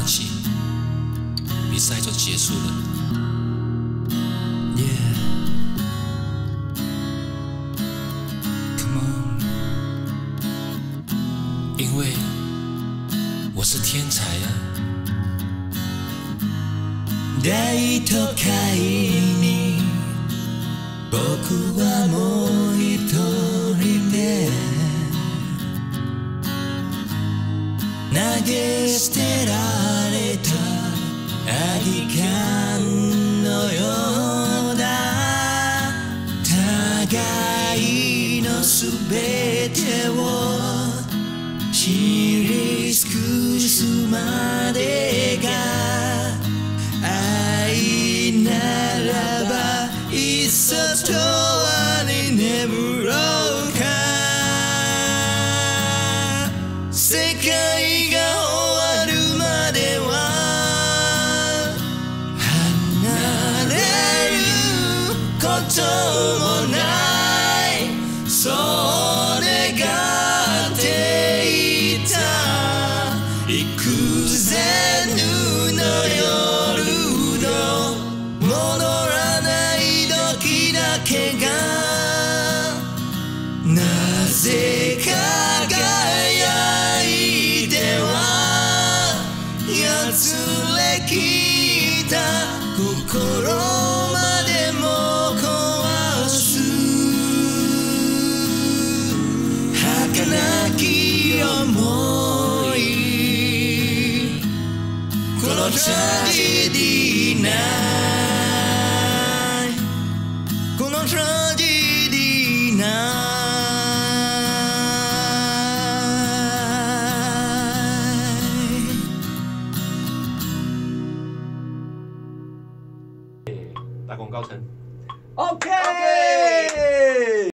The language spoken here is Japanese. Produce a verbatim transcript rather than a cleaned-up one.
放弃，比赛就结束了。Yeah，Come on， 因为我是天才啊。大都会に僕はもう一人で投げ捨てられた空き缶のようだ。互いのすべてを知り尽くすまでが愛ならばいっそ永遠に眠ろうか。世界が終わるまでは離れることもない、それがっていた幾千の夜の戻らない時だけがなぜか輝いてはやつれきった心までも壊す儚き想い。このトラジェディない、このトラジェディない。 打广告成。 OK。